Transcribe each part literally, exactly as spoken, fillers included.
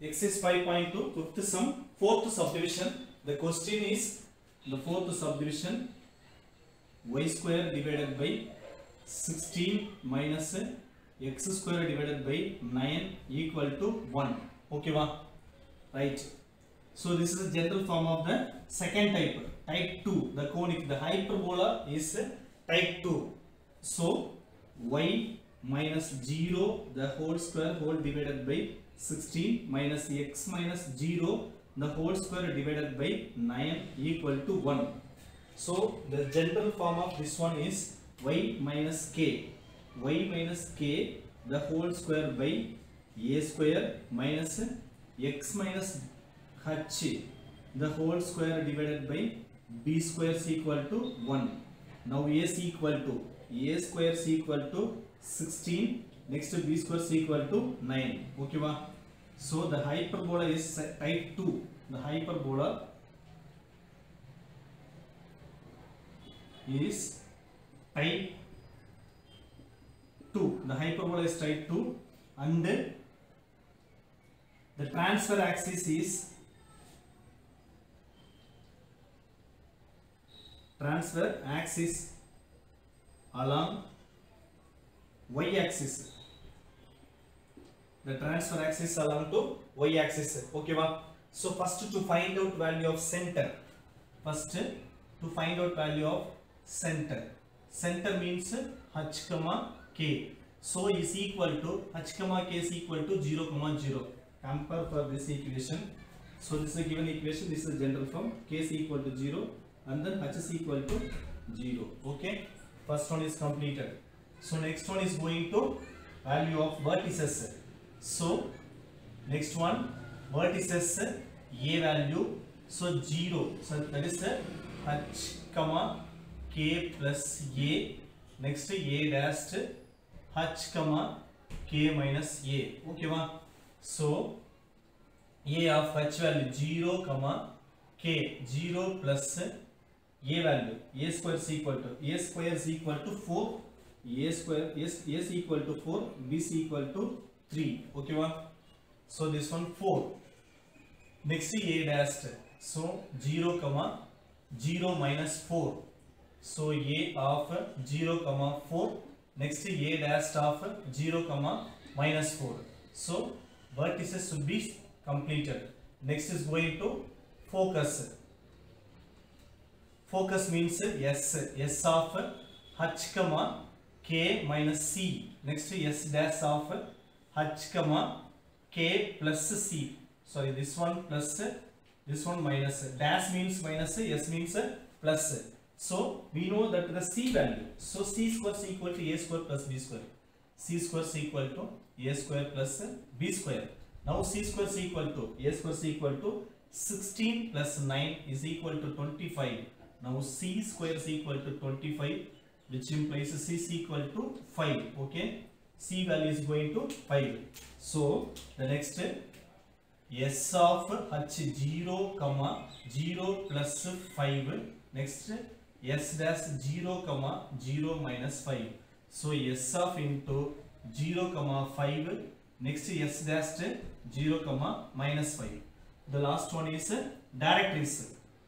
Exercise five point two, fifth sum, fourth subdivision. The question is the fourth subdivision, y square divided by sixteen minus x square divided by nine equal to one. Okay, va? Right. So this is the general form of the second type, type two. The conic, the hyperbola is type two. So y minus zero the whole square whole divided by sixteen minus x minus zero the whole square divided by nine equal to one. So the general form of this one is y minus k, y minus k the whole square by a square minus x minus h the whole square divided by b square is equal to one. Now a is equal to a square is equal to sixteen, next to b square is equal to nine. Okay, va? So the hyperbola is type two. The hyperbola is type two. The hyperbola is type two, and the transfer axis is transfer axis along y axis. The transfer axis along to y axis. Okay, va? So first to find out value of center. First to find out value of center. Center means h comma k. So is equal to h comma k is equal to zero comma zero. Compare for this equation. So this is a given equation. This is general form. K is equal to zero and then h is equal to zero. Okay. First one is completed. So next one is going to value of vertices. So next one vertices a value. So zero. So that is the h comma k plus a. Next a dash h comma k minus a. Okay, va? So a of h value zero comma k, zero plus a value a square is equal to a square is equal to four, a square is a is equal to four, b is equal to three. Okay, va? So this one four. Next a dash. So zero comma zero minus four. So a of zero comma four. Next a dash of zero comma minus four. So vertices should be completed. Next is going to focus. Focus means s. S of h comma k minus c. Next s dash of h comma k plus c. Sorry, this one plus, this one minus. Dash means minus, s means plus. So we know that the c value. So c square is equal to a square plus b square. C square is equal to a square plus b square. Now c square is equal to a square is equal to sixteen plus nine is equal to twenty-five. Now c square is equal to twenty-five, which implies c is equal to five. Okay, c value is going to five. So the next s of h zero comma zero plus five. Next s dash zero comma zero minus five. So s of into zero comma five. Next s dash zero comma minus five. The last one is directories.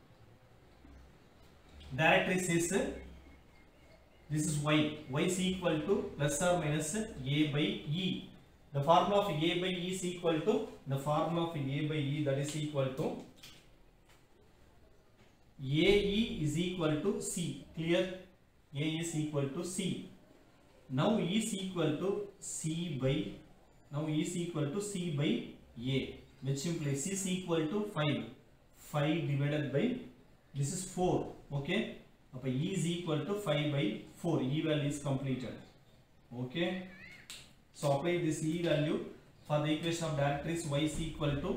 Directories is this is y. Y is equal to plus or minus a by e. The formula of a by e is equal to the formula of a by e, that is equal to ae is equal to c. Clear? A is equal to c. Now e is equal to c by now e is equal to c by a, which implies c is equal to five. five divided by this is four. Okay, so e is equal to five by four. E value is completed. Okay, so apply this e value for the equation of directories. Y is equal to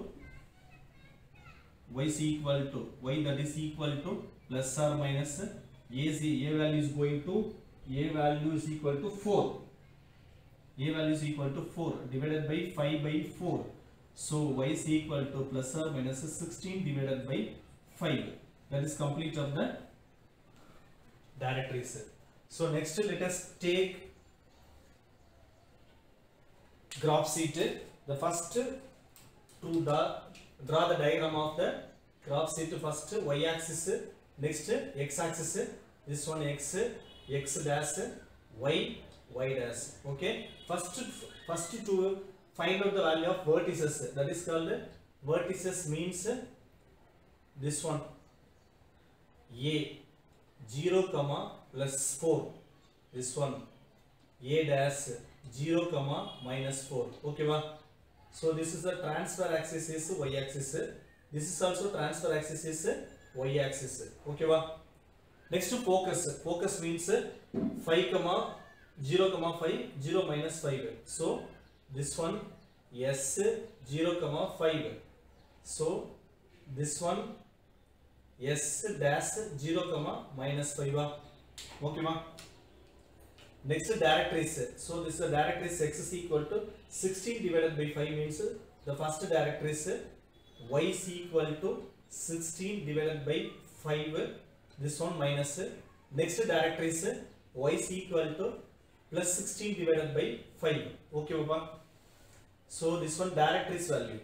y is equal to y, that is equal to plus or minus a, a value is going to a value is equal to four. A value is equal to four divided by five by four. So y is equal to plus or minus sixteen divided by five. That is complete of the directories. So next let us take graph sheet. The first to draw, draw the diagram of the graph sheet. First y axis, next x axis, this one x, x dash, y, y dash. Okay, first first to find out the value of vertices, that is called vertices, means this one a zero comma plus four, this one a dash zero comma minus four. Okay va? So this is the transfer axis is y axis, this is also transfer axis is y axis. Okay va? Next focus, focus means five comma zero comma five, zero minus five. So this one s zero comma five, so this one s dash zero comma minus five. Okay ma? Next directories, so this is directories x is equal to sixteen divided by five, means the first directory is y is equal to sixteen divided by five, this one minus, next directory is y is equal to plus sixteen divided by five. Okay baba? So this one directories value,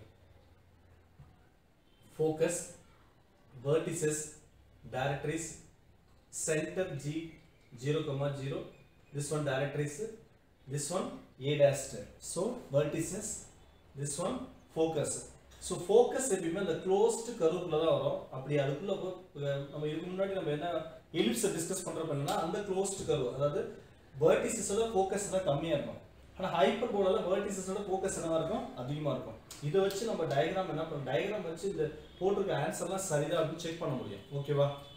focus, vertices, directories, center g zero comma zero, this one directories, this one a dash. So vertices, this one focus. So focus எப்பவுமே அந்த closed curve-ல தான் வரும். அப்படி அதுக்குள்ள நம்ம இதுக்கு முன்னாடி நம்ம என்ன ellipse டிஸ்கஸ் பண்றப்ப என்னன்னா அந்த closed curve, அதாவது vertices-ஓட focus தான் கம்மியா இருக்கும். ஆனா ஹைப்பர்போலால vertices-ஓட focus என்னவா இருக்கும்? அதிகமா இருக்கும். இத வச்சு நம்ம டயகிராம் என்ன பண்ண டயகிராம் வச்சு இந்த போட்டுருக்க ஆன்சர்லாம் சரிதான் அப்படி செக் பண்ண முடியும். ஓகேவா?